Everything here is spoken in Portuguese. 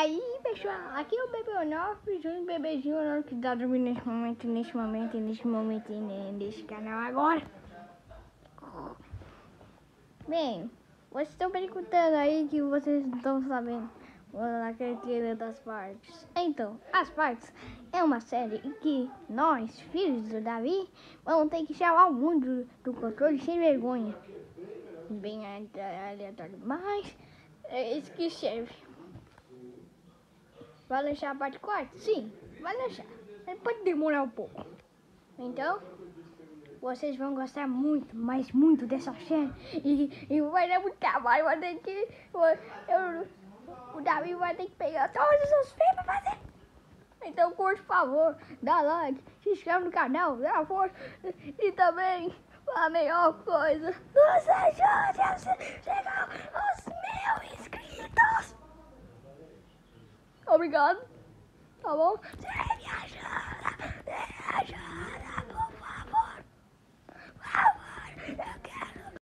aí, pessoal, aqui é o Bebê Onofre, o bebezinho Onofre que tá dormindo nesse momento, nesse canal agora. Bem, vocês estão perguntando aí que vocês não estão sabendo naquele trailer das partes. Então, as partes é uma série em que nós, filhos do Davi, vamos ter que chamar o mundo do controle sem vergonha. Bem aleatório, mas é isso que serve. Vai deixar a parte 4? Sim, vai deixar. Mas pode demorar um pouco. Então, vocês vão gostar muito, mas muito dessa série. E vai dar muito trabalho. Vai ter que. O Davi vai ter que pegar todos os filmes pra fazer. Então, curte, por favor, dá like, se inscreve no canal, dá força. E também, a melhor coisa, nos ajude a chegar aos 1000 inscritos. Obrigado, tá bom? Você me ajuda.